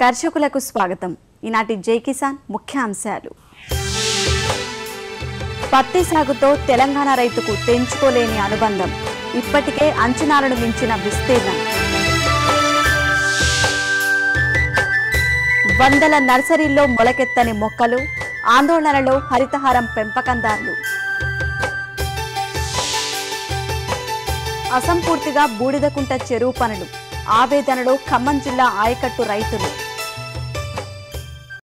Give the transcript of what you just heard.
కర్షకులకు స్వాగతం. ఈనాటి జై కిసాన్ ముఖ్యాంశాలు. పత్తి సాగుతో తెలంగాణ రైతుకు తెంచుకోలేని అనుబంధం, ఇప్పటికే అంచనాలను మించిన విస్తీర్ణం. వందల నర్సరీల్లో మొలకెత్తని మొక్కలు, ఆందోళనలో హరితహారం పెంపకందారులు. అసంపూర్తిగా బూడిదకుంట చెరువు పనులు, ఆవేదనలో ఖమ్మం జిల్లా ఆయకట్టు రైతులు.